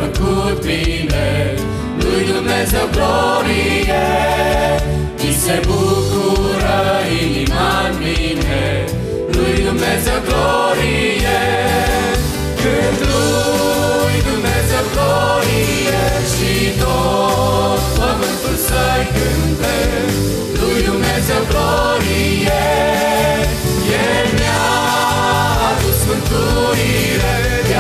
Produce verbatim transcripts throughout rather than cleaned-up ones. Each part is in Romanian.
făcut bine, lui Dumnezeu glorie. Mi se bucură inima în mine, lui Dumnezeu glorie. Când lui Dumnezeu glorie și tot pământul să-i cânte, lui Dumnezeu glorie. El mi-a adus mântuire, de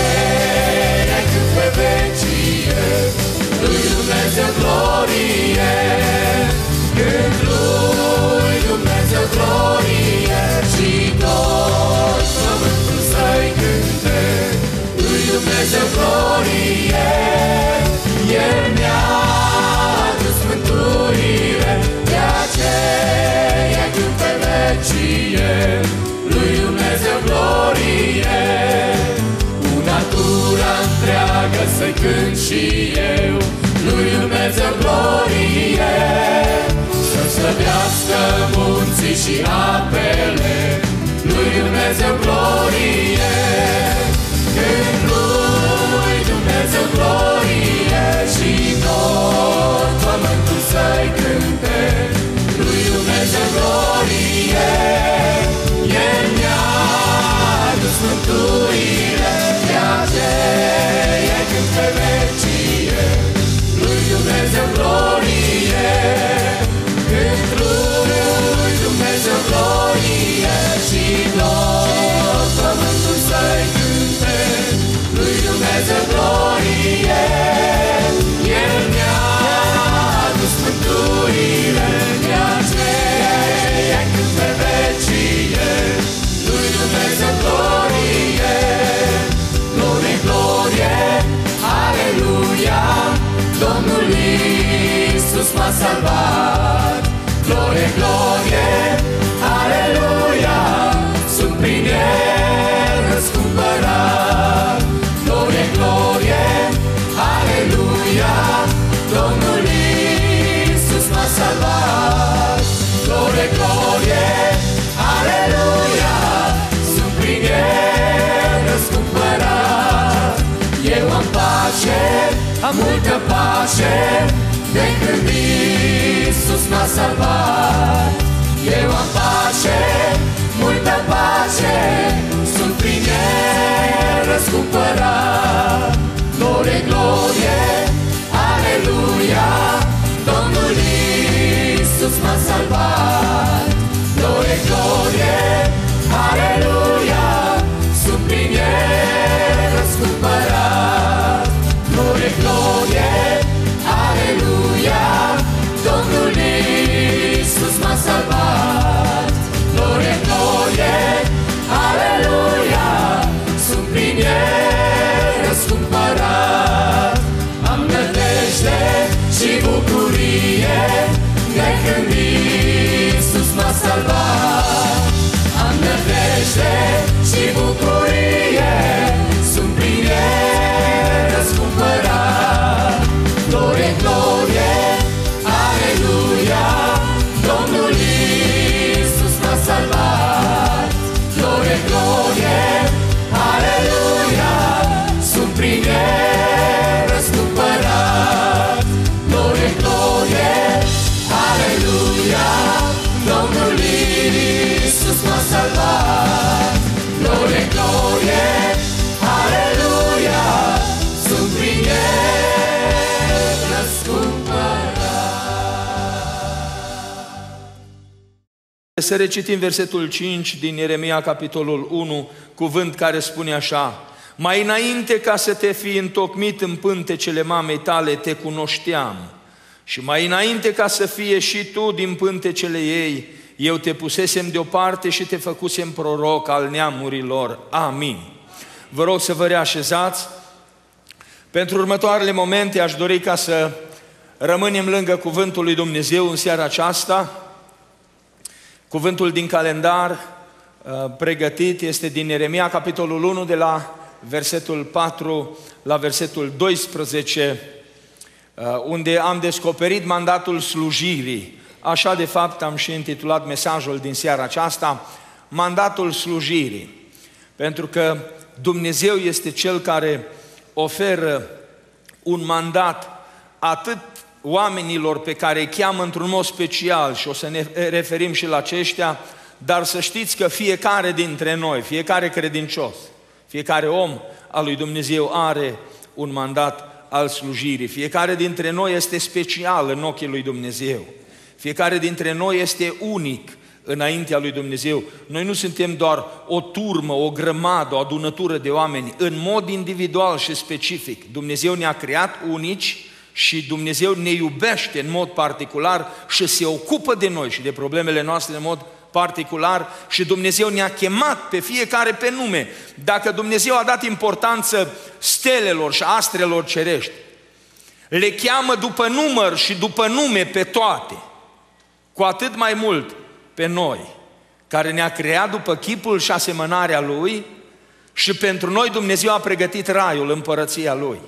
aceea cânt pe vecie, lui Dumnezeu glorie. Când lui Dumnezeu glorie și tot pământul să-i cânte, lui Dumnezeu glorie. El mi-a adus mântuire, de aceea cânt pe vecie, lui Dumnezeu glorie. Cu natura întreagă să-i cânt și eu, lui Dumnezeu glorie. Să-mi slăvească munții și apele, lui Dumnezeu glorie. Când lui Dumnezeu glorie și tot pământul să-i cânte, lui Dumnezeu glorie. El mi-a adus mântuire, de aceea cânt pe vecie, lui Dumnezeu glorie. Când lui Dumnezeu glorie și tot pământul să-i cânte, lui Dumnezeu glorie. El mi-a adus mântuire, de aceea cânt pe vecie, lui Dumnezeu glorie. Glorie, glorie, aleluia, Domnul Iisus m-a salvat. Glorie, glorie, aleluia, sunt prin El răscumpărat. Glorie, glorie, aleluia, Domnul Iisus m-a salvat. Glorie, glorie, aleluia, sunt prin El răscumpărat. Eu am pace, am multă pace, de când Iisus m-a salvat. Eu am pace, multă pace, sunt prin El răscumpărat. Glorie, glorie, aleluia, Domnul Iisus m-a salvat. Glorie, glorie, aleluia, sunt prin El răscumpărat. Glorie, glorie, aleluia, Domnul Iisus m-a salvat. Glorie, glorie, aleluia, sunt prin El răscumpărat. Am nădejde și bucurie, de când Iisus m-a salvat. Am nădejde și bucurie, sunt prin El răscumpărat. Glorie, glorie, aleluia, Domnul Iisus m-a salvat. Glorie, glorie, aleluia, sunt prin El răscumpărat. Glorie, glorie, aleluia, Domnul Iisus m-a salvat. Glorie, glorie, aleluia, sunt prin El răscumpărat. Să recitim versetul cinci din Ieremia, capitolul unu, cuvânt care spune așa: mai înainte ca să te fi întocmit în pântecele mamei tale, te cunoșteam, și mai înainte ca să fie și tu din pântecele ei, eu te pusesem deoparte și te făcusem proroc al neamurilor. Amin. Vă rog să vă reașezați. Pentru următoarele momente aș dori ca să rămânem lângă cuvântul lui Dumnezeu în seara aceasta. Cuvântul din calendar pregătit este din Ieremia, capitolul unu, de la versetul patru la versetul doisprezece, unde am descoperit mandatul slujirii. Așa de fapt am și intitulat mesajul din seara aceasta, mandatul slujirii. Pentru că Dumnezeu este Cel care oferă un mandat atât oamenilor pe care îi cheamă într-un mod special, și o să ne referim și la aceștia, dar să știți că fiecare dintre noi, fiecare credincios, fiecare om al lui Dumnezeu are un mandat al slujirii. Fiecare dintre noi este special în ochii lui Dumnezeu. Fiecare dintre noi este unic înaintea lui Dumnezeu. Noi nu suntem doar o turmă, o grămadă, o adunătură de oameni. În mod individual și specific, Dumnezeu ne-a creat unici și Dumnezeu ne iubește în mod particular și se ocupă de noi și de problemele noastre în mod particular și Dumnezeu ne-a chemat pe fiecare pe nume. Dacă Dumnezeu a dat importanță stelelor și astrelor cerești, le cheamă după număr și după nume pe toate, cu atât mai mult pe noi, care ne-a creat după chipul și asemănarea Lui și pentru noi Dumnezeu a pregătit raiul, împărăția Lui.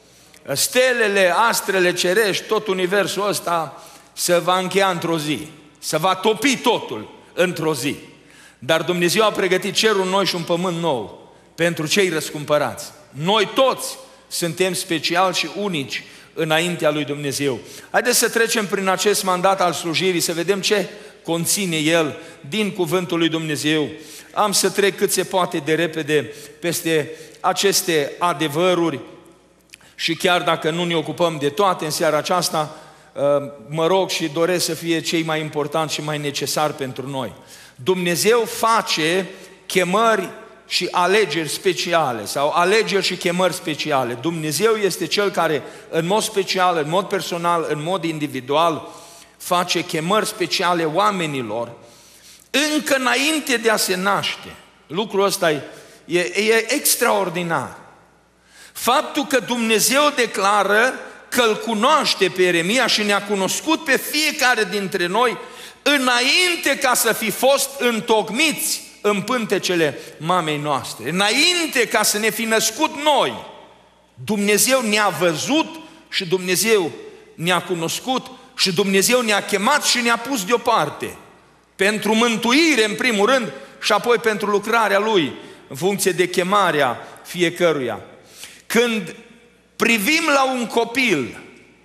Stelele, astrele cerești, tot universul ăsta se va încheia într-o zi, se va topi totul într-o zi. Dar Dumnezeu a pregătit cerul nou și un pământ nou pentru cei răscumpărați. Noi toți suntem speciali și unici înaintea lui Dumnezeu. Haideți să trecem prin acest mandat al slujirii, să vedem ce conține el din cuvântul lui Dumnezeu. Am să trec cât se poate de repede peste aceste adevăruri și chiar dacă nu ne ocupăm de toate în seara aceasta, mă rog și doresc să fie cei mai importanți și mai necesari pentru noi. Dumnezeu face chemări și alegeri speciale sau alegeri și chemări speciale. Dumnezeu este Cel care în mod special, în mod personal, în mod individual face chemări speciale oamenilor încă înainte de a se naște. Lucrul ăsta e, e, e extraordinar. Faptul că Dumnezeu declară că îl cunoaște pe Ieremia și ne-a cunoscut pe fiecare dintre noi înainte ca să fi fost întocmiți în pântecele mamei noastre, înainte ca să ne fi născut noi. Dumnezeu ne-a văzut și Dumnezeu ne-a cunoscut și Dumnezeu ne-a chemat și ne-a pus deoparte pentru mântuire în primul rând și apoi pentru lucrarea Lui în funcție de chemarea fiecăruia. Când privim la un copil,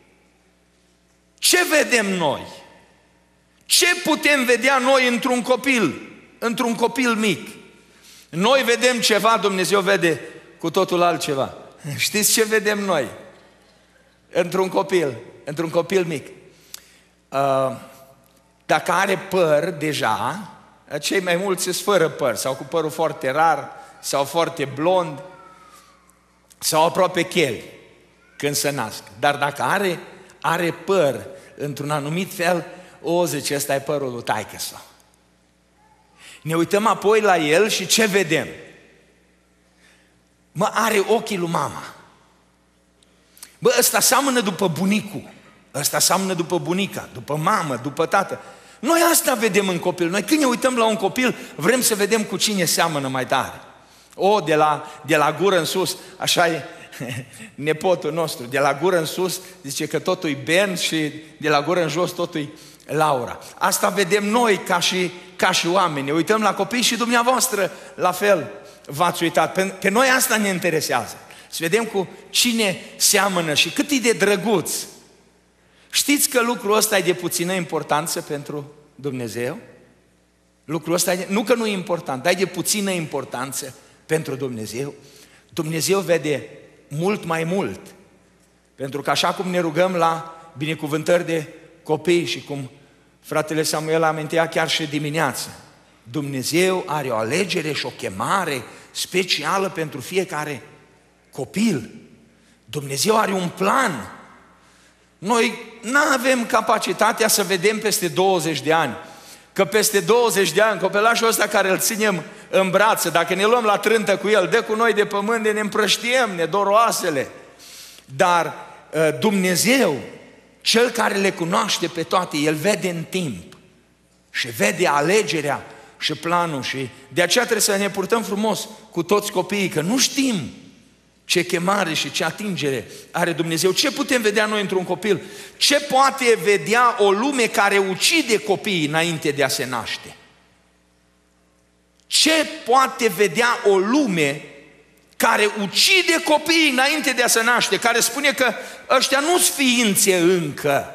ce vedem noi? Ce putem vedea noi într-un copil? Într-un copil mic. Noi vedem ceva, Dumnezeu vede cu totul altceva. Știți ce vedem noi? Într-un copil, într-un copil mic. Dacă are păr deja, cei mai mulți sunt fără păr, sau cu părul foarte rar, sau foarte blond, sau aproape cheli când se nasc. Dar dacă are, are păr într-un anumit fel, o, zice, ăsta e părul lui taică-s-o. Ne uităm apoi la el și ce vedem? Mă, are ochii lui mama. Bă, ăsta seamănă după bunicul, ăsta seamănă după bunica, după mamă, după tată. Noi asta vedem în copil. Noi când ne uităm la un copil, vrem să vedem cu cine seamănă mai tare. O, de la, de la gură în sus, așa e nepotul nostru, de la gură în sus, zice că totul e Ben și de la gură în jos totul e Laura. Asta vedem noi ca și, ca și oameni. Ne uităm la copii și dumneavoastră la fel v-ați uitat. Pe, pe noi asta ne interesează. Să vedem cu cine seamănă și cât e de drăguț. Știți că lucrul ăsta e de puțină importanță pentru Dumnezeu? Lucrul ăsta e, nu că nu e important, dar e de puțină importanță pentru Dumnezeu. Dumnezeu vede mult mai mult. Pentru că așa cum ne rugăm la binecuvântări de copii și cum fratele Samuel amintea chiar și dimineața, Dumnezeu are o alegere și o chemare specială pentru fiecare copil. Dumnezeu are un plan. Noi nu avem capacitatea să vedem peste douăzeci de ani, că peste douăzeci de ani copilașul ăsta care îl ținem în brațe, dacă ne luăm la trântă cu el, dă cu noi de pământ, de ne împrăștiem, ne dor oasele. Dar Dumnezeu, Cel care le cunoaște pe toate, El vede în timp și vede alegerea și planul și de aceea trebuie să ne purtăm frumos cu toți copiii, că nu știm ce chemare și ce atingere are Dumnezeu. Ce putem vedea noi într-un copil? Ce poate vedea o lume care ucide copiii înainte de a se naște? Ce poate vedea o lume care ucide copiii înainte de a se naște, care spune că ăștia nu-s ființe încă.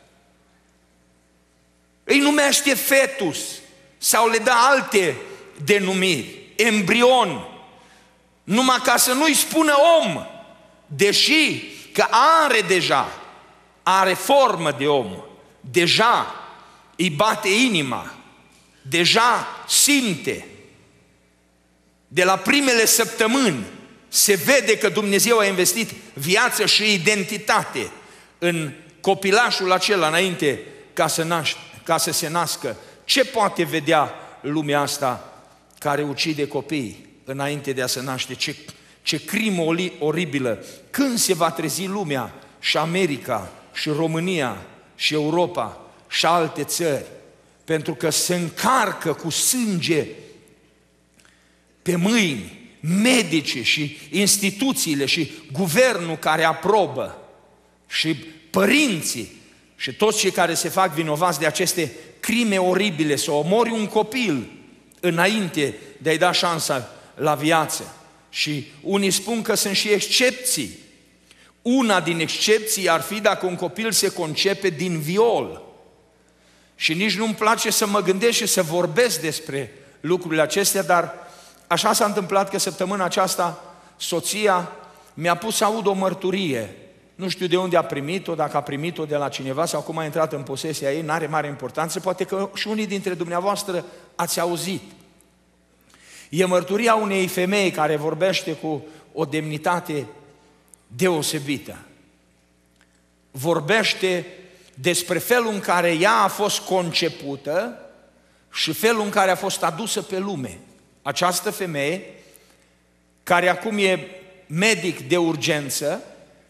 Îi numește fetus sau le dă alte denumiri, embrion, numai ca să nu-i spună om, deși că are deja, are formă de om, deja îi bate inima, deja simte. De la primele săptămâni se vede că Dumnezeu a investit viață și identitate în copilașul acela înainte ca să, naște, ca să se nască. Ce poate vedea lumea asta care ucide copiii înainte de a se naște? Ce, ce crimă oribilă! Când se va trezi lumea și America și România și Europa și alte țări? Pentru că se încarcă cu sânge pe mâini medicii și instituțiile și guvernul care aprobă și părinții și toți cei care se fac vinovați de aceste crime oribile, să omori un copil înainte de a-i da șansa la viață. Și unii spun că sunt și excepții. Una din excepții ar fi dacă un copil se concepe din viol. Și nici nu-mi place să mă gândesc și să vorbesc despre lucrurile acestea, dar așa s-a întâmplat că săptămâna aceasta soția mi-a pus să aud o mărturie. Nu știu de unde a primit-o, dacă a primit-o de la cineva sau cum a intrat în posesia ei, n-are mare importanță, poate că și unii dintre dumneavoastră ați auzit. E mărturia unei femei care vorbește cu o demnitate deosebită. Vorbește despre felul în care ea a fost concepută și felul în care a fost adusă pe lume. Această femeie, care acum e medic de urgență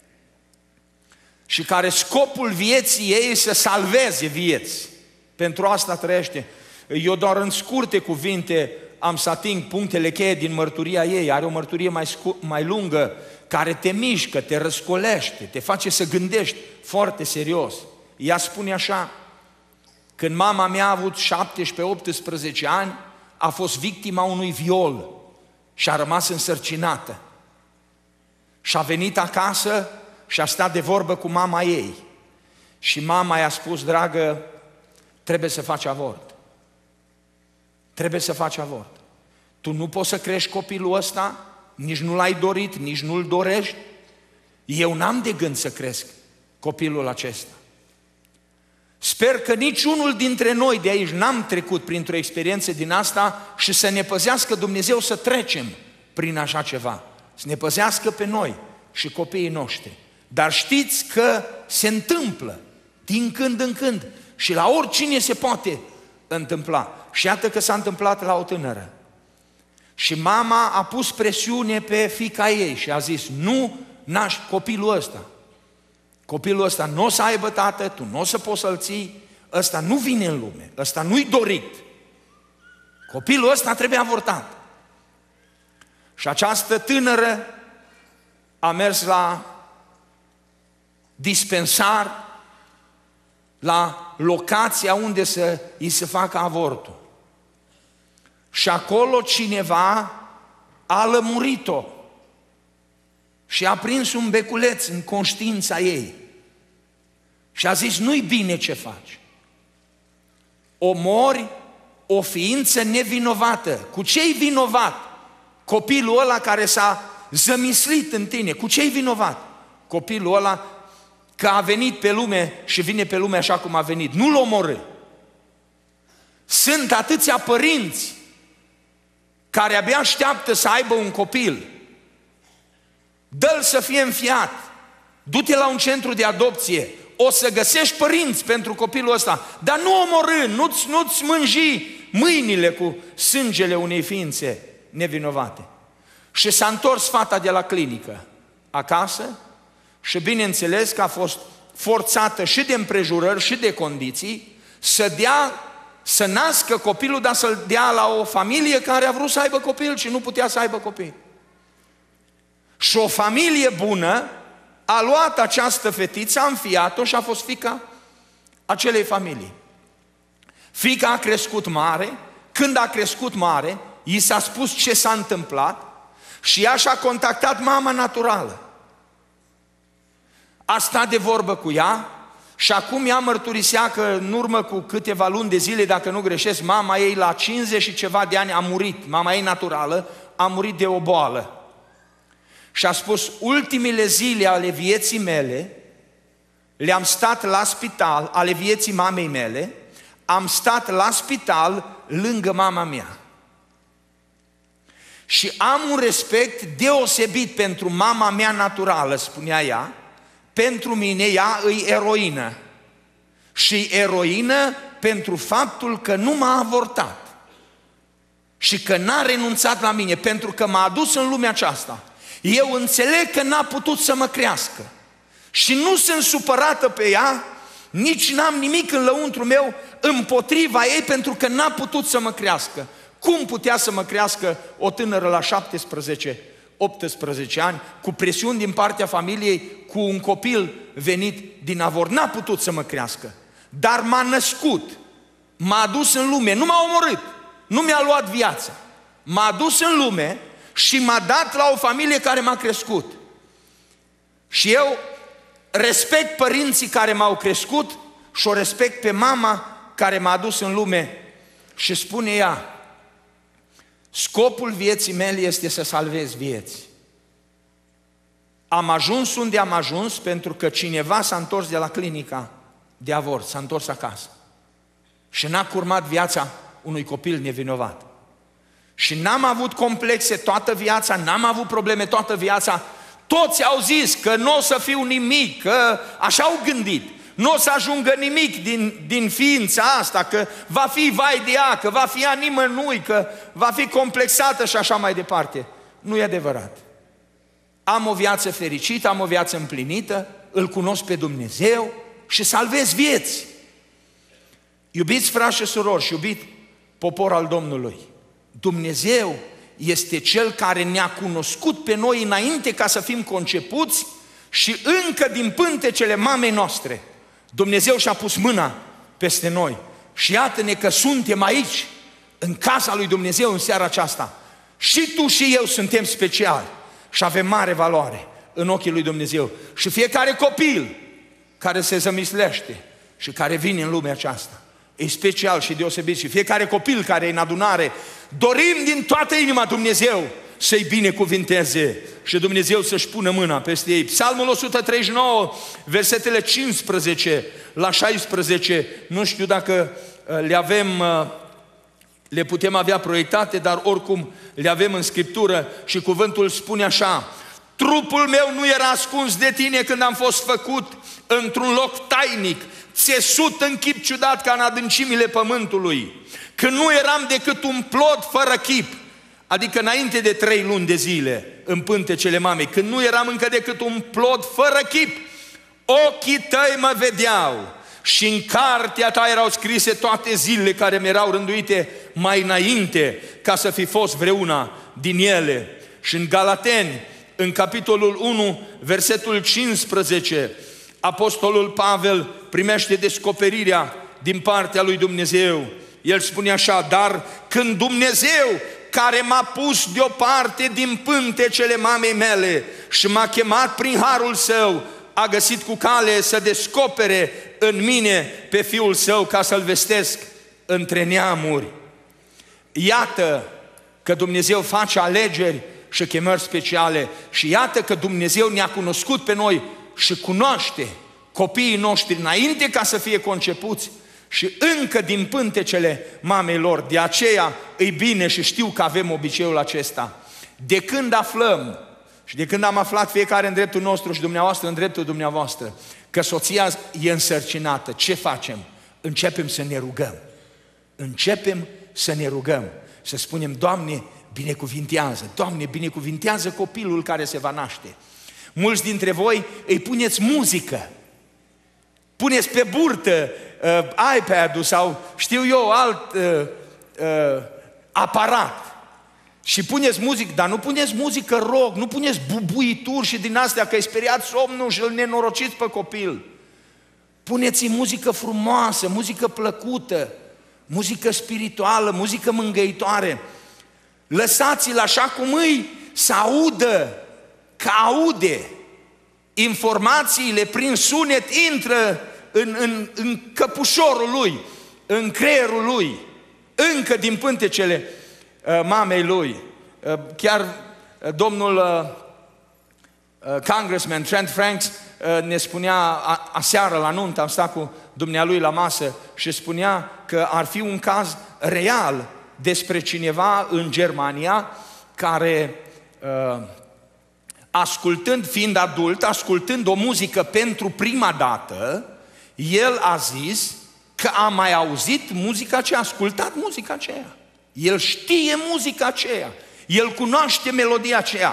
și care scopul vieții ei e să salveze vieți. Pentru asta trăiește. Eu doar în scurte cuvinte am să ating punctele cheie din mărturia ei. Are o mărturie mai, mai lungă care te mișcă, te răscolește, te face să gândești foarte serios. Ea spune așa: când mama mea a avut șaptesprezece-optsprezece ani, a fost victima unui viol și a rămas însărcinată. Și a venit acasă și a stat de vorbă cu mama ei. Și mama i-a spus: dragă, trebuie să faci avort. Trebuie să faci avort. Tu nu poți să crești copilul ăsta, nici nu l-ai dorit, nici nu-l dorești. Eu n-am de gând să cresc copilul acesta. Sper că niciunul dintre noi de aici n-am trecut printr-o experiență din asta și să ne păzească Dumnezeu să trecem prin așa ceva. Să ne păzească pe noi și copiii noștri. Dar știți că se întâmplă din când în când și la oricine se poate întâmpla. Și iată că s-a întâmplat la o tânără. Și mama a pus presiune pe fiica ei și a zis: nu naști copilul ăsta. Copilul ăsta nu o să aibă tată, tu nu o să poți să-l ții, ăsta nu vine în lume, ăsta nu-i dorit. Copilul ăsta trebuie avortat. Și această tânără a mers la dispensar, la locația unde să îi se facă avortul. Și acolo cineva a lămurit-o și a prins un beculeț în conștiința ei și a zis: nu-i bine ce faci. Omori o ființă nevinovată. Cu ce-i vinovat? Copilul ăla care s-a zămislit în tine. Cu ce-i vinovat? Copilul ăla că a venit pe lume și vine pe lume așa cum a venit. Nu-l omorâ. Sunt atâția părinți care abia așteaptă să aibă un copil. Dă-l să fie înfiat. Du-te la un centru de adopție. O să găsești părinți pentru copilul ăsta. Dar nu omorâ, nu-ți, nu-ți mânji mâinile cu sângele unei ființe nevinovate. Și s-a întors fata de la clinică acasă și bineînțeles că a fost forțată și de împrejurări și de condiții să dea, să nască copilul, dar să-l dea la o familie care a vrut să aibă copil și nu putea să aibă copil. Și o familie bună a luat această fetiță, a înfiat-o și a fost fiica acelei familii. Fiica a crescut mare. Când a crescut mare, i s-a spus ce s-a întâmplat Și ea și-a contactat mama naturală. A stat de vorbă cu ea și acum ea mărturisea că în urmă cu câteva luni de zile, dacă nu greșesc, mama ei la cincizeci și ceva de ani a murit. Mama ei naturală a murit de o boală. Și a spus, ultimile zile ale vieții mele le-am stat la spital, ale vieții mamei mele, am stat la spital lângă mama mea. Și am un respect deosebit pentru mama mea naturală, spunea ea. Pentru mine ea îi eroină. Și eroină pentru faptul că nu m-a avortat. Și că n-a renunțat la mine, pentru că m-a adus în lumea aceasta. Eu înțeleg că n-a putut să mă crească. Și nu sunt supărată pe ea, nici n-am nimic în lăuntru meu împotriva ei, pentru că n-a putut să mă crească. Cum putea să mă crească o tânără la șaptesprezece optsprezece ani, cu presiuni din partea familiei, cu un copil venit din avort? N-a putut să mă crească, dar m-a născut, m-a adus în lume, nu m-a omorât, nu mi-a luat viața, m-a adus în lume și m-a dat la o familie care m-a crescut. Și eu respect părinții care m-au crescut și o respect pe mama care m-a adus în lume. Și spune ea, scopul vieții mele este să salvez vieți. Am ajuns unde am ajuns pentru că cineva s-a întors de la clinica de avort, s-a întors acasă și n-a curmat viața unui copil nevinovat. Și n-am avut complexe toată viața, n-am avut probleme toată viața. Toți au zis că nu o să fiu nimic, că așa au gândit. Nu o să ajungă nimic din, din ființa asta, că va fi vai de ea, că va fi a nimănui, că va fi complexată și așa mai departe. Nu e adevărat. Am o viață fericită, am o viață împlinită, îl cunosc pe Dumnezeu și salvez vieți. Iubiți frați și surori și iubit popor al Domnului, Dumnezeu este Cel care ne-a cunoscut pe noi înainte ca să fim concepuți și încă din pântecele mamei noastre Dumnezeu și-a pus mâna peste noi. Și iată-ne că suntem aici, în casa lui Dumnezeu în seara aceasta. Și tu și eu suntem speciali și avem mare valoare în ochii lui Dumnezeu. Și fiecare copil care se zămislește și care vine în lumea aceasta e special și deosebit. Și fiecare copil care e în adunare, dorim din toată inima Dumnezeu să-i binecuvinteze și Dumnezeu să-și pună mâna peste ei. Psalmul o sută treizeci și nouă, versetele cincisprezece la șaisprezece, nu știu dacă le avem, le putem avea proiectate, dar oricum le avem în Scriptură și cuvântul spune așa: trupul meu nu era ascuns de tine când am fost făcut într-un loc tainic, țesut în chip ciudat ca în adâncimile pământului, când nu eram decât un plod fără chip, adică înainte de trei luni de zile în pântecele mamei, când nu eram încă decât un plod fără chip, ochii tăi mă vedeau și în cartea ta erau scrise toate zilele care mi-erau rânduite mai înainte ca să fi fost vreuna din ele. Și în Galateni, în capitolul unu, versetul cincisprezece, apostolul Pavel primește descoperirea din partea lui Dumnezeu. El spune așa: dar când Dumnezeu, care m-a pus deoparte din pântecele mamei mele și m-a chemat prin harul său, a găsit cu cale să descopere în mine pe Fiul Său ca să-L vestesc între neamuri. Iată că Dumnezeu face alegeri și chemări speciale și iată că Dumnezeu ne-a cunoscut pe noi și cunoaște copiii noștri înainte ca să fie concepuți și încă din pântecele mamei lor. De aceea îi bine și știu că avem obiceiul acesta. De când aflăm și de când am aflat fiecare în dreptul nostru și dumneavoastră în dreptul dumneavoastră că soția e însărcinată, ce facem? Începem să ne rugăm. Începem să ne rugăm. Să spunem: Doamne, binecuvintează, Doamne, binecuvintează copilul care se va naște. Mulți dintre voi îi puneți muzică, puneți pe burtă uh, iPad-ul sau știu eu alt uh, uh, aparat și puneți muzică, dar nu puneți muzică rock, nu puneți bubuituri și din astea că îi speriați somnul și îl nenorociți pe copil. Puneți-i muzică frumoasă, muzică plăcută, muzică spirituală, muzică mângâitoare. Lăsați-l așa cum îi să audă, că aude informațiile prin sunet, intră în, în, în căpușorul lui, în creierul lui, încă din pântecele uh, mamei lui. Uh, chiar uh, domnul uh, uh, Congressman Trent Franks uh, ne spunea a, aseară la nuntă, am stat cu dumnealui la masă și spunea că ar fi un caz real despre cineva în Germania care uh, ascultând, fiind adult, ascultând o muzică pentru prima dată, el a zis că a mai auzit muzica aceea, a ascultat muzica aceea. El știe muzica aceea, el cunoaște melodia aceea.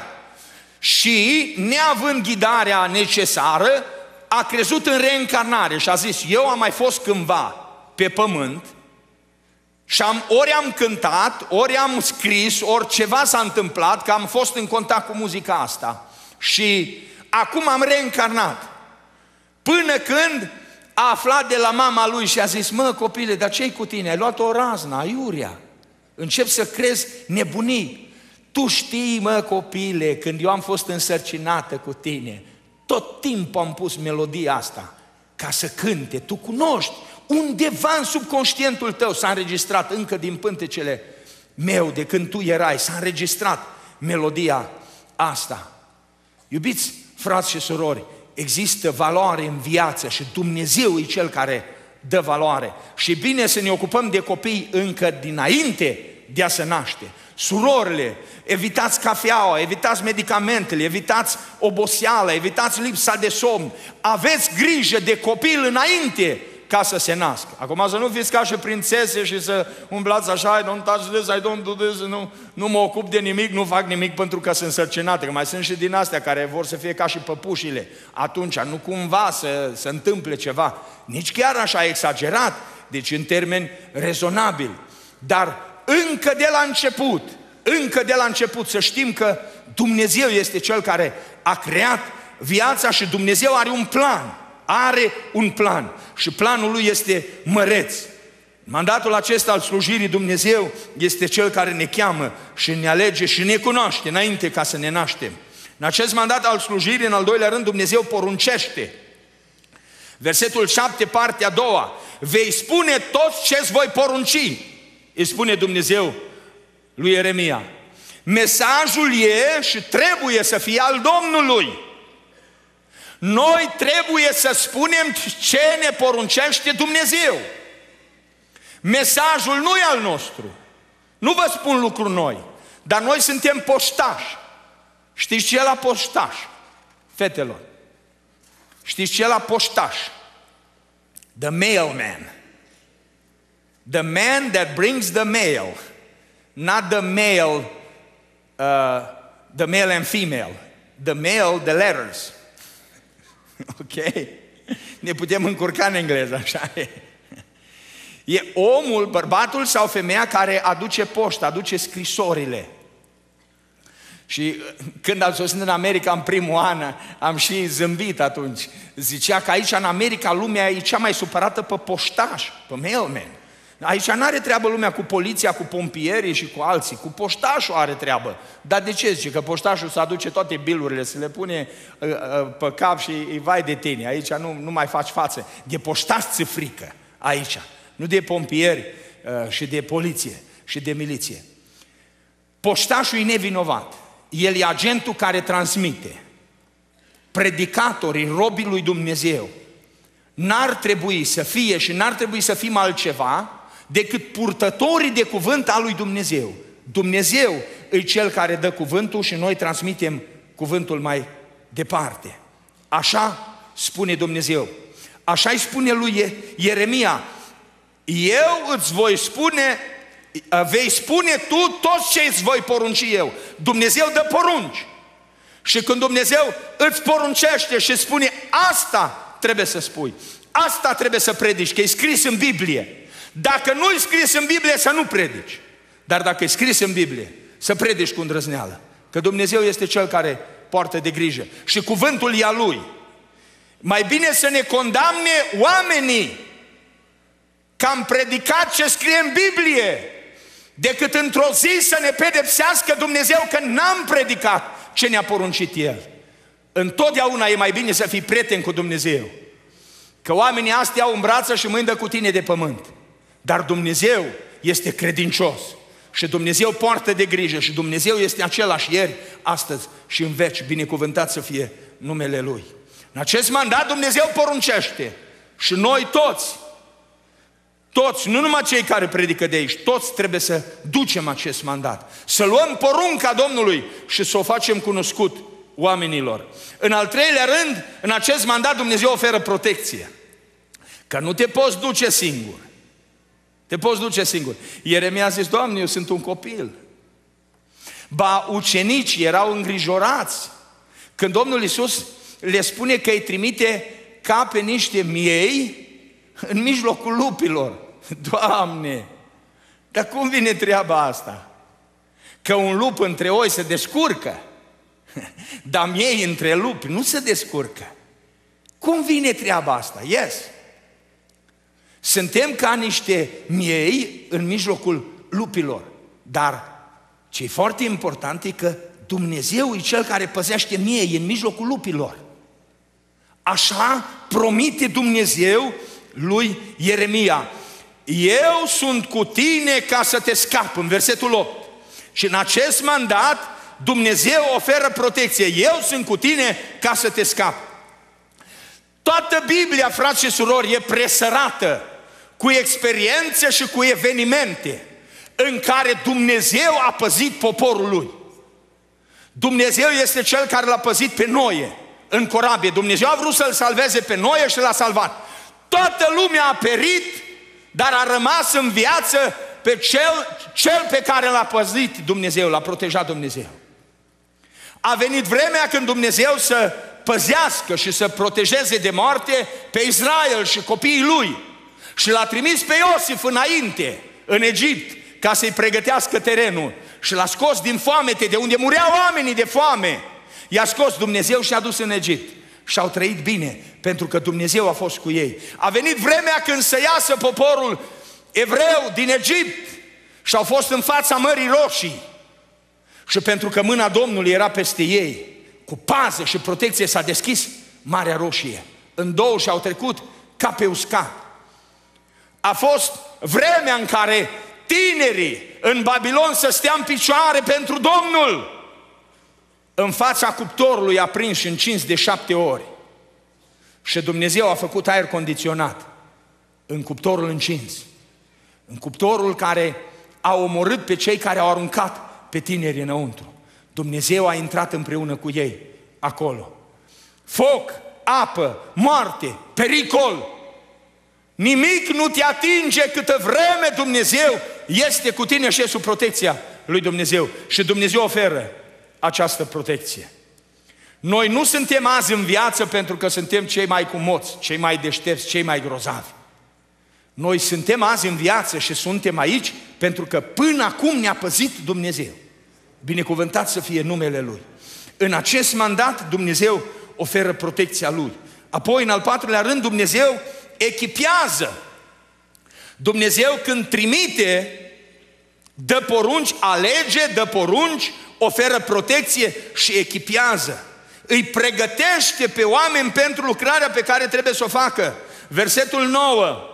Și, neavând ghidarea necesară, a crezut în reîncarnare și a zis, eu am mai fost cândva pe pământ și am, ori am cântat, ori am scris, ori ceva s-a întâmplat, că am fost în contact cu muzica asta. Și acum am reîncarnat. Până când a aflat de la mama lui și a zis, mă copile, dar ce-i cu tine? Ai luat o raznă, aiurea. Încep să crezi nebunii. Tu știi, mă copile, când eu am fost însărcinată cu tine, tot timpul am pus melodia asta ca să cânte. Tu cunoști, undeva în subconștientul tău s-a înregistrat încă din pântecele meu, de când tu erai, s-a înregistrat melodia asta. Iubiți frați și surori, există valoare în viață și Dumnezeu e Cel care dă valoare. Și bine să ne ocupăm de copii încă dinainte de a se naște. Surorile, evitați cafeaua, evitați medicamentele, evitați oboseala, evitați lipsa de somn. Aveți grijă de copil înainte ca să se nască. Acum să nu fiți ca și prințese și să umblați așa, I don't touch this, I don't do this, nu, nu mă ocup de nimic, nu fac nimic pentru că sunt însărcinate, că mai sunt și din astea care vor să fie ca și păpușile. Atunci, nu cumva să se întâmple ceva, nici chiar așa exagerat, deci în termeni rezonabili. Dar încă de la început, încă de la început să știm că Dumnezeu este Cel care a creat viața și Dumnezeu are un plan. Are un plan și planul lui este măreț. Mandatul acesta al slujirii, Dumnezeu este Cel care ne cheamă și ne alege și ne cunoaște înainte ca să ne naștem. În acest mandat al slujirii, în al doilea rând, Dumnezeu poruncește. Versetul șapte, partea a doua. Vei spune tot ce-ți voi porunci, îi spune Dumnezeu lui Ieremia. Mesajul e și trebuie să fie al Domnului. Noi trebuie să spunem ce ne poruncește Dumnezeu. Mesajul nu e al nostru. Nu vă spun lucruri noi, dar noi suntem poștași. Știți ce e la poștaș, fetelor? Știți ce e la poștaș? The mailman. The man that brings the mail. Not the mail, uh, the male and female. The mail, the letters. Ok? Ne putem încurca în engleză, așa e. E omul, bărbatul sau femeia care aduce poștă, aduce scrisorile. Și când am sosit în America în primul an, am și zâmbit atunci. Zicea că aici în America lumea e cea mai supărată pe poștaș, pe mailman. Aici nu are treabă lumea cu poliția, cu pompierii și cu alții, cu poștașul are treabă. Dar de ce zice? Că poștașul să aduce toate bilurile, să le pune uh, uh, pe cap și îi vai de tine. Aici nu, nu mai faci față. De poștaș ți frică aici, nu de pompieri uh, și de poliție și de miliție. Poștașul e nevinovat. El e agentul care transmite. Predicatorii, robii lui Dumnezeu, n-ar trebui să fie și n-ar trebui să fim altceva decât purtătorii de cuvânt al lui Dumnezeu. Dumnezeu e Cel care dă cuvântul și noi transmitem cuvântul mai departe. Așa spune Dumnezeu. Așa îi spune lui Ieremia. Eu îți voi spune, vei spune tu tot ce îți voi porunci eu. Dumnezeu dă porunci. Și când Dumnezeu îți poruncește și spune asta trebuie să spui, asta trebuie să predici, că e scris în Biblie. Dacă nu e scris în Biblie, să nu predici. Dar dacă e scris în Biblie, să predici cu îndrăzneală. Că Dumnezeu este Cel care poartă de grijă. Și cuvântul e a Lui. Mai bine să ne condamne oamenii că am predicat ce scrie în Biblie, decât într-o zi să ne pedepsească Dumnezeu că n-am predicat ce ne-a poruncit El. Întotdeauna e mai bine să fii prieten cu Dumnezeu. Că oamenii astea au în brață și mândă cu tine de pământ. Dar Dumnezeu este credincios și Dumnezeu poartă de grijă și Dumnezeu este același ieri, astăzi și în veci. Binecuvântat să fie numele Lui. În acest mandat Dumnezeu poruncește și noi toți, toți, nu numai cei care predică de aici, toți trebuie să ducem acest mandat. Să luăm porunca Domnului și să o facem cunoscut oamenilor. În al treilea rând, în acest mandat Dumnezeu oferă protecție. Că nu te poți duce singur. Te poți duce singur. Ieremia a zis, Doamne, eu sunt un copil. Ba, ucenicii erau îngrijorați când Domnul Iisus le spune că îi trimite ca pe niște miei în mijlocul lupilor. Doamne, dar cum vine treaba asta? Că un lup între oi se descurcă, dar miei între lupi nu se descurcă. Cum vine treaba asta? Yes. Suntem ca niște miei în mijlocul lupilor. Dar ce e foarte important e că Dumnezeu e Cel care păzește miei în mijlocul lupilor. Așa promite Dumnezeu lui Ieremia. Eu sunt cu tine ca să te scap, în versetul opt. Și în acest mandat Dumnezeu oferă protecție. Eu sunt cu tine ca să te scap. Toată Biblia, frați și surori, e presărată cu experiențe și cu evenimente în care Dumnezeu a păzit poporul Lui. Dumnezeu este Cel care l-a păzit pe Noe în corabie. Dumnezeu a vrut să-l salveze pe Noe și l-a salvat. Toată lumea a perit, dar a rămas în viață pe cel, cel pe care l-a păzit Dumnezeu, l-a protejat Dumnezeu. A venit vremea când Dumnezeu să păzească și să protejeze de moarte pe Israel și copiii lui. Și l-a trimis pe Iosif înainte, în Egipt, ca să-i pregătească terenul. Și l-a scos din foamete, de unde mureau oamenii de foame. I-a scos Dumnezeu și a dus în Egipt. Și au trăit bine, pentru că Dumnezeu a fost cu ei. A venit vremea când să iasă poporul evreu din Egipt și au fost în fața Mării Roșii. Și pentru că mâna Domnului era peste ei, cu pază și protecție s-a deschis Marea Roșie. În două și au trecut ca pe uscat. A fost vremea în care tinerii în Babilon să stea în picioare pentru Domnul, în fața cuptorului aprins și încins de șapte ori. Și Dumnezeu a făcut aer condiționat în cuptorul încins, în cuptorul care a omorât pe cei care au aruncat pe tineri înăuntru. Dumnezeu a intrat împreună cu ei acolo. Foc, apă, moarte, pericol. Nimic nu te atinge câtă vreme Dumnezeu este cu tine și e sub protecția lui Dumnezeu. Și Dumnezeu oferă această protecție. Noi nu suntem azi în viață pentru că suntem cei mai cumoți, cei mai deștepți, cei mai grozavi. Noi suntem azi în viață și suntem aici pentru că până acum ne-a păzit Dumnezeu. Binecuvântat să fie numele Lui. În acest mandat Dumnezeu oferă protecția Lui. Apoi, în al patrulea rând, Dumnezeu echipează. Dumnezeu când trimite, dă porunci, alege, dă porunci, oferă protecție și echipează. Îi pregătește pe oameni pentru lucrarea pe care trebuie să o facă. Versetul nouă.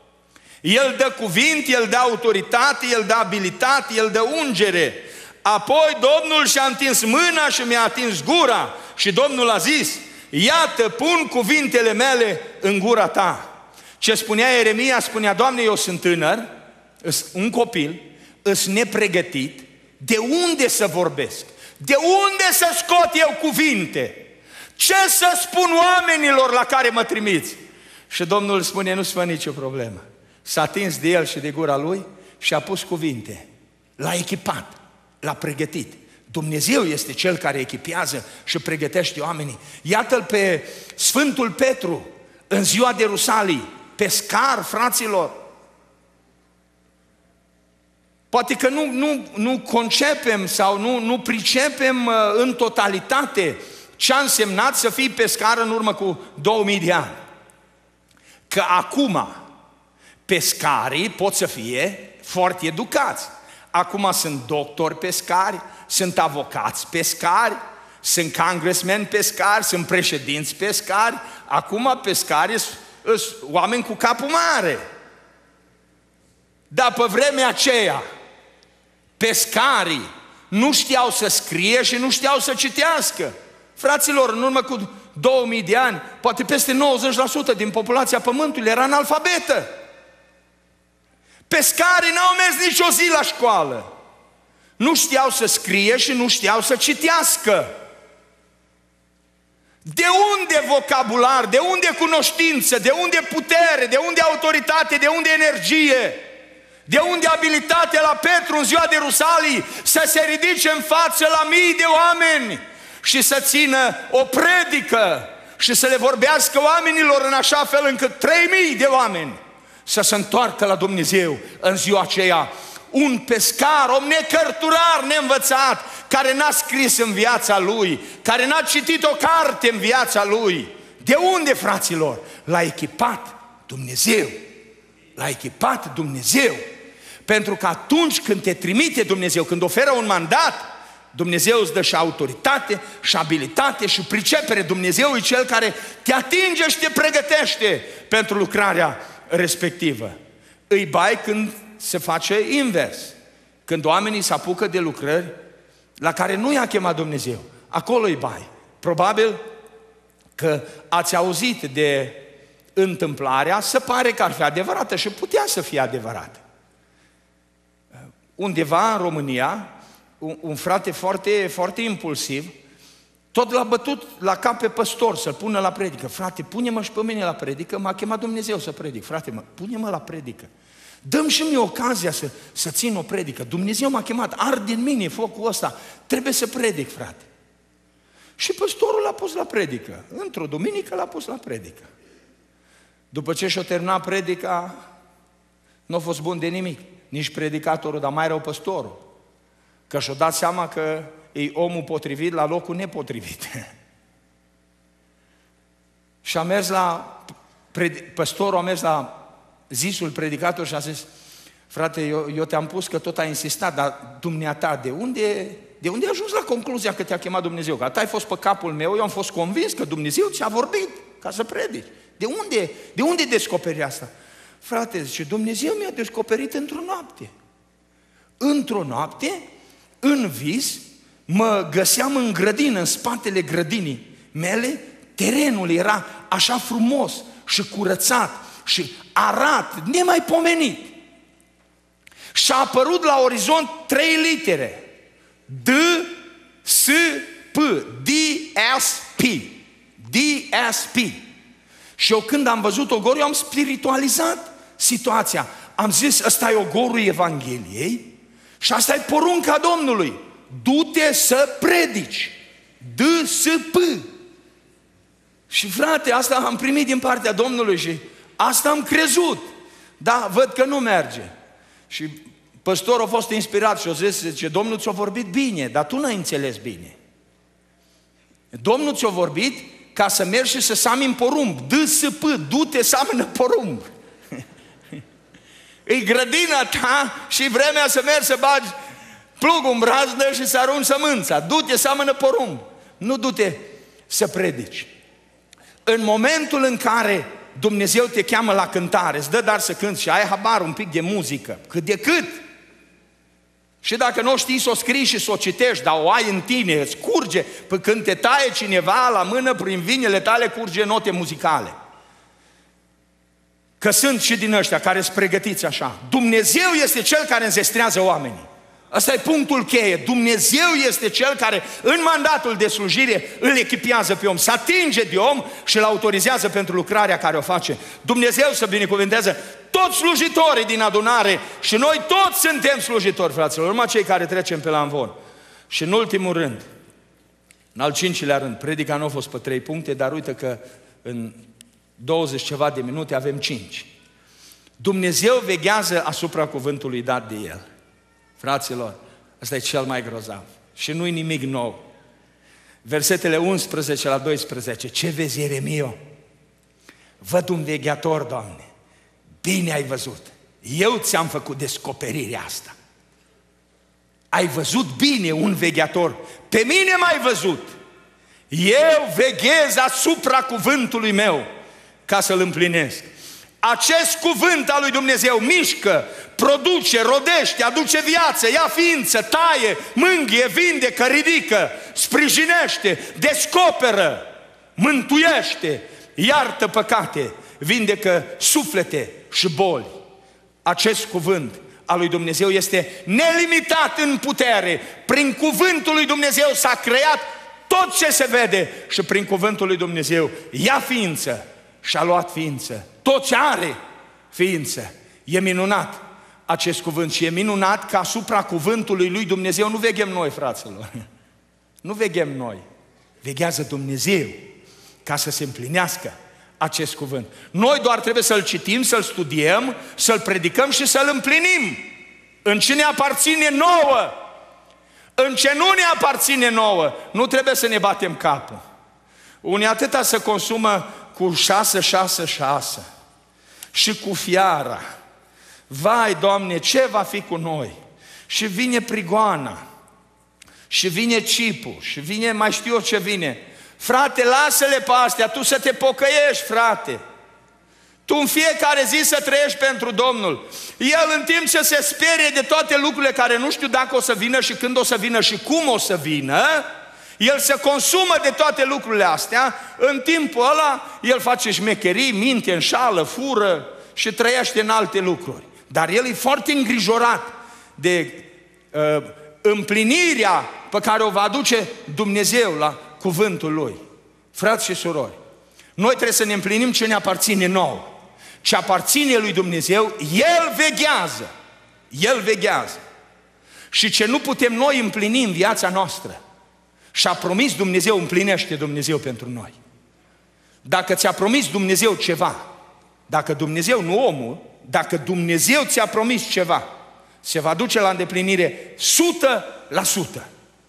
El dă cuvânt, El dă autoritate, El dă abilitate, El dă ungere. Apoi Domnul și-a întins mâna și mi-a atins gura și Domnul a zis: iată, pun cuvintele mele în gura ta. Ce spunea Ieremia, spunea: Doamne, eu sunt tânăr, un copil, îs nepregătit, de unde să vorbesc? De unde să scot eu cuvinte? Ce să spun oamenilor la care mă trimiți? Și Domnul spune: nu-ți fă nicio problemă. S-a atins de el și de gura lui și a pus cuvinte. L-a echipat, l-a pregătit. Dumnezeu este Cel care echipează și pregătește oamenii. Iată-l pe Sfântul Petru în ziua de Rusalii, pescar, fraților. Poate că nu, nu, nu concepem sau nu, nu pricepem în totalitate ce a însemnat să fii pescar în urmă cu două mii de ani. Că acum pescarii pot să fie foarte educați. acum sunt doctori pescari, sunt avocați pescari, sunt congressmen pescari, sunt președinți pescari, acum pescarii sunt oameni cu capul mare. Dar pe vremea aceea, pescarii nu știau să scrie și nu știau să citească. Fraților, în urmă cu două mii de ani, poate peste nouăzeci la sută din populația Pământului era analfabetă. Pescarii n-au mers nicio zi la școală. Nu știau să scrie și nu știau să citească. De unde vocabular, de unde cunoștință, de unde putere, de unde autoritate, de unde energie? De unde abilitatea la Petru în ziua de Rusalii să se ridice în față la mii de oameni și să țină o predică și să le vorbească oamenilor în așa fel încât trei mii de oameni să se întoarcă la Dumnezeu în ziua aceea? Un pescar, om necărturar, neînvățat, care n-a scris în viața lui, care n-a citit o carte în viața lui. De unde, fraților? L-a echipat Dumnezeu. L-a echipat Dumnezeu. Pentru că atunci când te trimite Dumnezeu, când oferă un mandat, Dumnezeu îți dă și autoritate, și abilitate, și pricepere. Dumnezeu e Cel care te atinge și te pregătește pentru lucrarea respectivă. Îi bai când se face invers. Când oamenii se apucă de lucrări la care nu i-a chemat Dumnezeu, acolo îi bai. Probabil că ați auzit de întâmplarea, se pare că ar fi adevărată și putea să fie adevărată. Undeva în România, un, un frate foarte, foarte impulsiv, tot l-a bătut la cap pe păstor să-l pună la predică. Frate, pune-mă și pe mine la predică, m-a chemat Dumnezeu să predic. Frate, mă, pune-mă la predică. Dă-mi și mie ocazia să, să țin o predică. Dumnezeu m-a chemat, arde în mine focul ăsta, trebuie să predic, frate. Și păstorul l-a pus la predică. Într-o duminică l-a pus la predică. După ce și-a terminat predica, nu a fost bun de nimic. Nici predicatorul, dar mai rău păstorul. Că și-a dat seama că e omul potrivit la locul nepotrivit. Și a mers la, păstorul a mers la zisul predicator și a zis: frate, eu, eu te-am pus că tot ai insistat, dar dumneata, de unde, de unde ai ajuns la concluzia că te-a chemat Dumnezeu? Că ai fost pe capul meu, eu am fost convins că Dumnezeu ți-a vorbit ca să predici. De unde, de unde descoperi asta? Frate, zice, Dumnezeu mi-a descoperit într-o noapte. Într-o noapte, în vis, mă găseam în grădină, în spatele grădinii mele, terenul era așa frumos și curățat și arat, nemaipomenit. Și a apărut la orizont trei litere. D, S, P. D, S, P. D, S, P. Și eu când am văzut ogorul, eu am spiritualizat situația. Am zis, ăsta e ogorul Evangheliei și asta e porunca Domnului. Du-te să predici. D, S, P. Și frate, asta am primit din partea Domnului și asta am crezut. Da, văd că nu merge. Și păstorul a fost inspirat și a zis, zice, Domnul ți-a vorbit bine, dar tu n-ai înțeles bine. Domnul ți-a vorbit ca să mergi și să sami în porumb. D, S, P, du-te, seamănă porumb. E grădina ta și vremea să mergi să bagi plugul în brazdă și să arunci sămânța. Du-te, seamănă porumb. Nu du-te să predici. În momentul în care Dumnezeu te cheamă la cântare, îți dă dar să cânți și ai habar un pic de muzică, cât de cât. Și dacă nu știi să o scrii și să o citești, dar o ai în tine, îți curge, până când te taie cineva la mână, prin vinele tale curge note muzicale. Că sunt și din ăștia care sunt pregătiți așa. Dumnezeu este Cel care înzestrează oamenii. Ăsta e punctul cheie. Dumnezeu este Cel care în mandatul de slujire îl echipează pe om, se atinge de om și îl autorizează pentru lucrarea care o face. Dumnezeu să binecuvânteze toți slujitorii din adunare și noi toți suntem slujitori, fraților, numai cei care trecem pe la învon. Și în ultimul rând, în al cincilea rând, predica nu a fost pe trei puncte, dar uite că în douăzeci ceva de minute avem cinci. Dumnezeu veghează asupra cuvântului dat de El. Fraților, ăsta e cel mai grozav și nu-i nimic nou. Versetele unsprezece la doisprezece. Ce vezi, Ieremio? Văd un vegheator, Doamne. Bine ai văzut. Eu ți-am făcut descoperirea asta. ai văzut bine un vegheator, pe mine m-ai văzut. Eu veghez asupra cuvântului meu ca să-l împlinesc. Acest cuvânt al lui Dumnezeu mișcă, produce, rodește, aduce viață, ia ființă, taie, mânghie, vindecă, ridică, sprijinește, descoperă, mântuiește, iartă păcate, vindecă suflete și boli. Acest cuvânt al lui Dumnezeu este nelimitat în putere. Prin cuvântul lui Dumnezeu s-a creat tot ce se vede și prin cuvântul lui Dumnezeu ia ființă și a luat ființă. Tot ce are ființă. E minunat acest cuvânt și e minunat că asupra cuvântului lui Dumnezeu nu veghem noi, fraților. Nu veghem noi. Veghează Dumnezeu ca să se împlinească acest cuvânt. Noi doar trebuie să-l citim, să-l studiem, să-l predicăm și să-l împlinim. În ce ne aparține nouă, în ce nu ne aparține nouă, nu trebuie să ne batem capul. Unii atâta se consumă cu șase, șase, șase și cu fiara. Vai, Doamne, ce va fi cu noi? Și vine prigoana, și vine cipul, și vine mai știu eu ce vine. Frate, lasă-le pe astea, tu să te pocăiești, frate. Tu în fiecare zi să trăiești pentru Domnul. El în timp ce se sperie de toate lucrurile care nu știu dacă o să vină și când o să vină și cum o să vină, el se consumă de toate lucrurile astea, în timpul ăla el face șmecherii, minte, înșală, fură și trăiește în alte lucruri. Dar el e foarte îngrijorat de uh, împlinirea pe care o va aduce Dumnezeu la cuvântul Lui. Frați și surori, noi trebuie să ne împlinim ce ne aparține nouă. Ce aparține lui Dumnezeu, El veghează. El veghează. Și ce nu putem noi împlini în viața noastră, și-a promis Dumnezeu, împlinește Dumnezeu pentru noi. Dacă ți-a promis Dumnezeu ceva, dacă Dumnezeu, nu omul, dacă Dumnezeu ți-a promis ceva, se va duce la îndeplinire o sută la sută.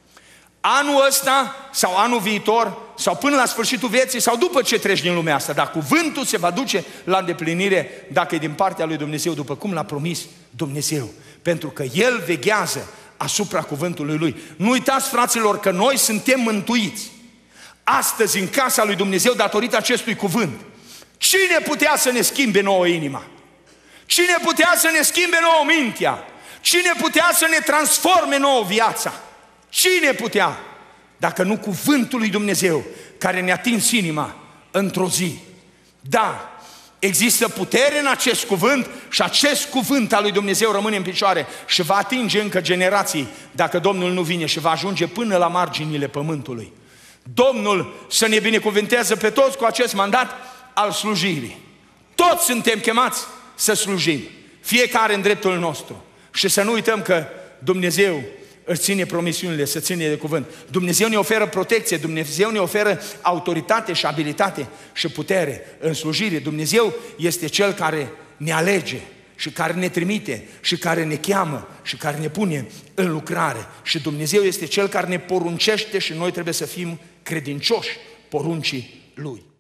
Anul ăsta sau anul viitor sau până la sfârșitul vieții sau după ce treci din lumea asta, dar cuvântul se va duce la îndeplinire dacă e din partea lui Dumnezeu, după cum l-a promis Dumnezeu, pentru că El veghează asupra cuvântului Lui. Nu uitați, fraților, că noi suntem mântuiți astăzi în casa lui Dumnezeu datorită acestui cuvânt. Cine putea să ne schimbe nouă inima? Cine putea să ne schimbe nouă mintea? Cine putea să ne transforme nouă viața? Cine putea? Dacă nu cuvântul lui Dumnezeu care ne-a atins inima într-o zi. Da, există putere în acest cuvânt și acest cuvânt al lui Dumnezeu rămâne în picioare și va atinge încă generații dacă Domnul nu vine și va ajunge până la marginile pământului. Domnul să ne binecuvânteze pe toți cu acest mandat al slujirii. Toți suntem chemați să slujim, fiecare în dreptul nostru. Și să nu uităm că Dumnezeu își ține promisiunile, să ține de cuvânt. Dumnezeu ne oferă protecție, Dumnezeu ne oferă autoritate și abilitate și putere în slujire. Dumnezeu este Cel care ne alege și care ne trimite și care ne cheamă și care ne pune în lucrare. Și Dumnezeu este Cel care ne poruncește și noi trebuie să fim credincioși poruncii Lui.